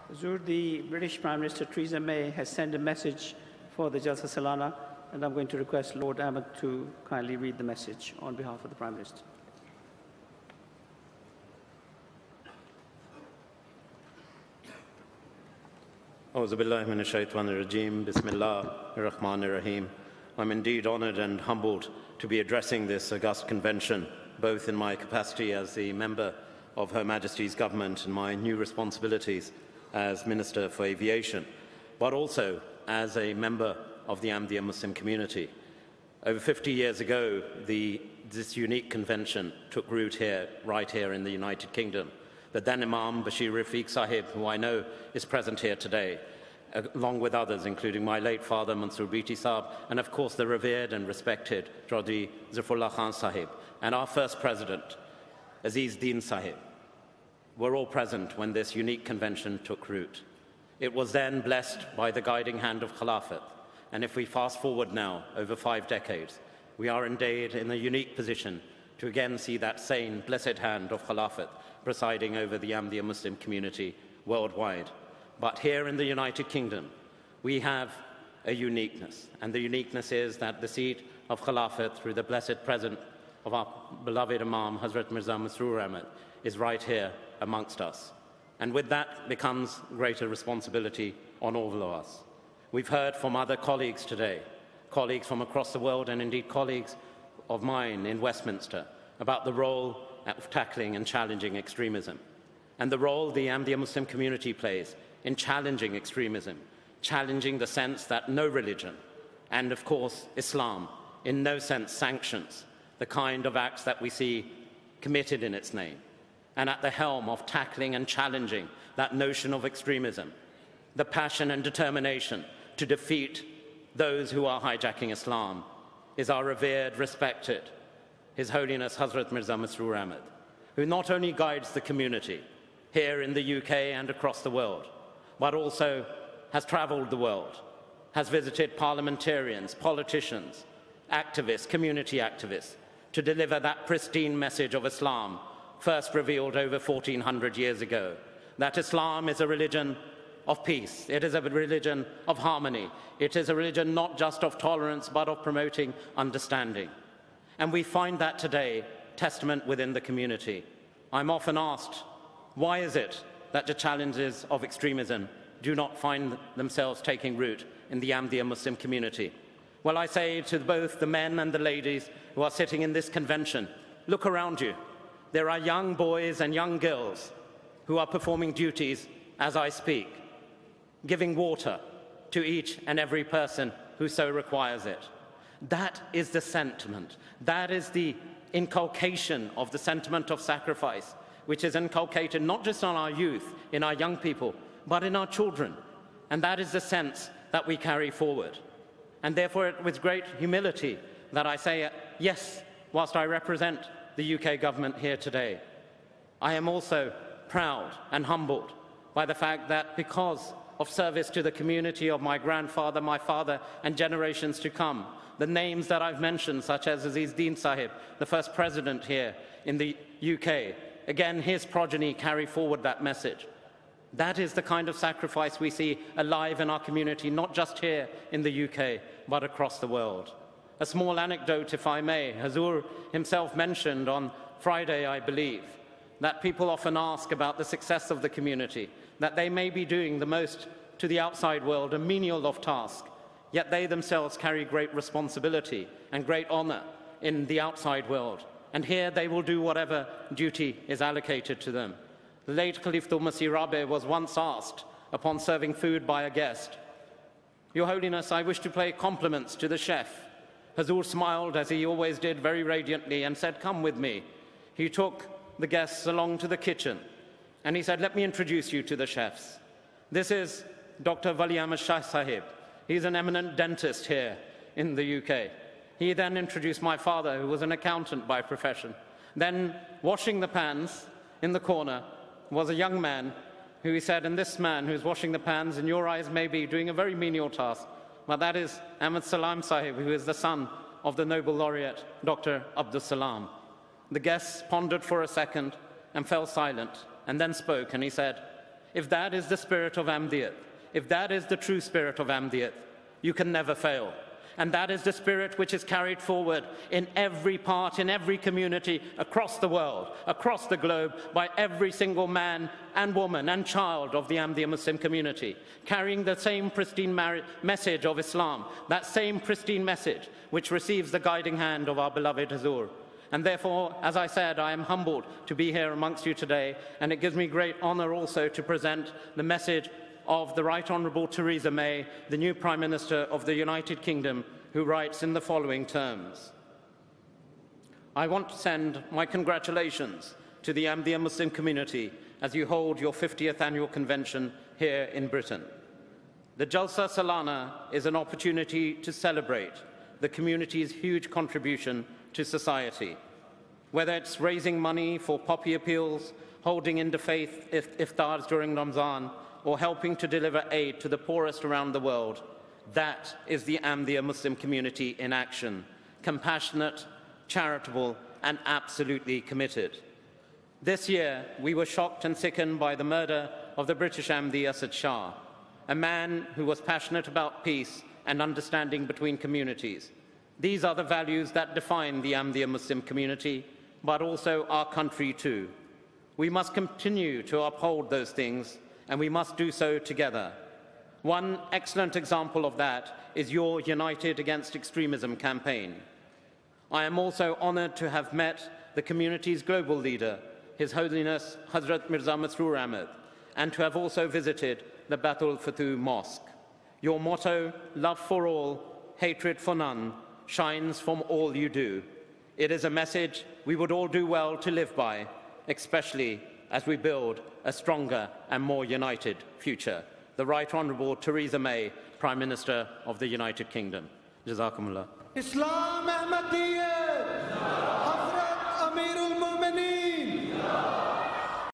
Zur, the British Prime Minister Theresa May has sent a message for the Jalsa Salana, and I'm going to request Lord Ahmad to kindly read the message on behalf of the Prime Minister. A'udhu billahi minash shaitanir rajeem. Bismillahir Rahmanir Rahim. I'm indeed honoured and humbled to be addressing this august convention, both in my capacity as the member of Her Majesty's government and my new responsibilities as Minister for Aviation, but also as a member of the Ahmadiyya Muslim community. Over 50 years ago, this unique convention took root here, right here in the United Kingdom. The then Imam Bashir Rafiq Sahib, who I know is present here today, along with others, including my late father, Mansoor Biti Sahib, and of course the revered and respected Chaudhry Zafrullah Khan Sahib, and our first president, Aziz Deen Sahib, were all present when this unique convention took root. It was then blessed by the guiding hand of Khilafat, and if we fast forward now, over 5 decades, we are indeed in a unique position to again see that same blessed hand of Khilafat presiding over the Ahmadiyya Muslim community worldwide. But here in the United Kingdom, we have a uniqueness, and the uniqueness is that the seat of Khilafat, through the blessed presence of our beloved Imam, Hazrat Mirza Masroor Ahmad, is right here amongst us. And with that becomes greater responsibility on all of us. We've heard from other colleagues today, colleagues from across the world, and indeed colleagues of mine in Westminster, about the role of tackling and challenging extremism, and the role the Ahmadiyya Muslim community plays in challenging extremism, challenging the sense that no religion, and of course Islam, in no sense sanctions the kind of acts that we see committed in its name, and at the helm of tackling and challenging that notion of extremism, the passion and determination to defeat those who are hijacking Islam, is our revered, respected His Holiness Hazrat Mirza Masroor Ahmad, who not only guides the community here in the UK and across the world, but also has travelled the world, has visited parliamentarians, politicians, activists, community activists, to deliver that pristine message of Islam, first revealed over 1400 years ago, that Islam is a religion of peace, it is a religion of harmony, it is a religion not just of tolerance, but of promoting understanding. And we find that today testament within the community. I'm often asked, why is it that the challenges of extremism do not find themselves taking root in the Ahmadiyya Muslim community? Well, I say to both the men and the ladies who are sitting in this convention, look around you. There are young boys and young girls who are performing duties as I speak, giving water to each and every person who so requires it. That is the sentiment. That is the inculcation of the sentiment of sacrifice, which is inculcated not just on our youth, in our young people, but in our children. And that is the sense that we carry forward. And therefore, with great humility that I say, yes, whilst I represent the UK government here today, I am also proud and humbled by the fact that because of service to the community of my grandfather, my father, and generations to come, the names that I've mentioned, such as Aziz Deen Sahib, the first president here in the UK, again, his progeny carry forward that message. That is the kind of sacrifice we see alive in our community, not just here in the UK, but across the world. A small anecdote, if I may. Hazur himself mentioned on Friday, I believe, that people often ask about the success of the community, that they may be doing the most to the outside world, a menial of task, yet they themselves carry great responsibility and great honor in the outside world. And here they will do whatever duty is allocated to them. The late Khalifatul Masih Rabi was once asked, upon serving food by a guest, "Your Holiness, I wish to pay compliments to the chef." Hazur smiled, as he always did, very radiantly, and said, "Come with me." He took the guests along to the kitchen, and he said, "Let me introduce you to the chefs. This is Dr. Wali Ahmad Shah Sahib. He's an eminent dentist here in the UK. He then introduced my father, who was an accountant by profession. Then, washing the pans in the corner, was a young man who he said, and this man who's washing the pans in your eyes may be doing a very menial task, but that is Ahmad Salam Sahib, who is the son of the Nobel laureate, Dr. Abdus Salam." The guests pondered for a second and fell silent, and then spoke, and he said, if that is the spirit of Ahmadiyya, if that is the true spirit of Ahmadiyya, you can never fail. And that is the spirit which is carried forward in every part, in every community across the world, across the globe, by every single man and woman and child of the Ahmadiyya Muslim community, carrying the same pristine message of Islam, that same pristine message which receives the guiding hand of our beloved Hazur. And therefore, as I said, I am humbled to be here amongst you today, and it gives me great honor also to present the message of the Right Honourable Theresa May, the new Prime Minister of the United Kingdom, who writes in the following terms. I want to send my congratulations to the Ahmadiyya Muslim community as you hold your 50th annual convention here in Britain. The Jalsa Salana is an opportunity to celebrate the community's huge contribution to society. Whether it's raising money for poppy appeals, holding interfaith iftars during Ramzan, or helping to deliver aid to the poorest around the world, that is the Ahmadiyya Muslim community in action, compassionate, charitable, and absolutely committed. This year, we were shocked and sickened by the murder of the British Ahmadi Asad Shah, a man who was passionate about peace and understanding between communities. These are the values that define the Ahmadiyya Muslim community, but also our country too. We must continue to uphold those things, and we must do so together. One excellent example of that is your United Against Extremism campaign. I am also honored to have met the community's global leader, His Holiness Hazrat Mirza Masroor Ahmad, and to have also visited the Batul Fatu Mosque. Your motto, love for all, hatred for none, shines from all you do. It is a message we would all do well to live by, especially as we build a stronger and more united future. The Right Honourable Theresa May, Prime Minister of the United Kingdom. Jazakumullah. Islam Ahmadiyya!